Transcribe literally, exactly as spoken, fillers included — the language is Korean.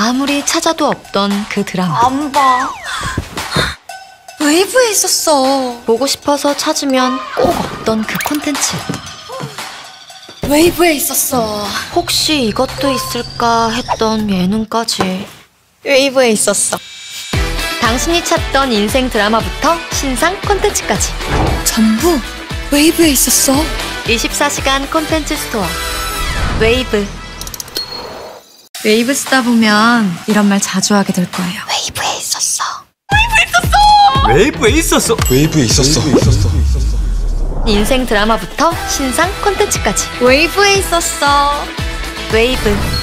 아무리 찾아도 없던 그 드라마. 안 봐. 웨이브에 있었어. 보고 싶어서 찾으면 꼭 없던 그 콘텐츠. 웨이브에 있었어. 혹시 이것도 있을까 했던 예능까지. 웨이브에 있었어. 당신이 찾던 인생 드라마부터 신상 콘텐츠까지. 전부 웨이브에 있었어. 이십사 시간 콘텐츠 스토어 웨이브. 웨이브 쓰다 보면 이런 말 자주 하게 될 거예요. 웨이브에 있었어. 웨이브에 있었어. 웨이브에 있었어. 인생 드라마부터 신상 콘텐츠까지. 웨이브에 있었어. 웨이브.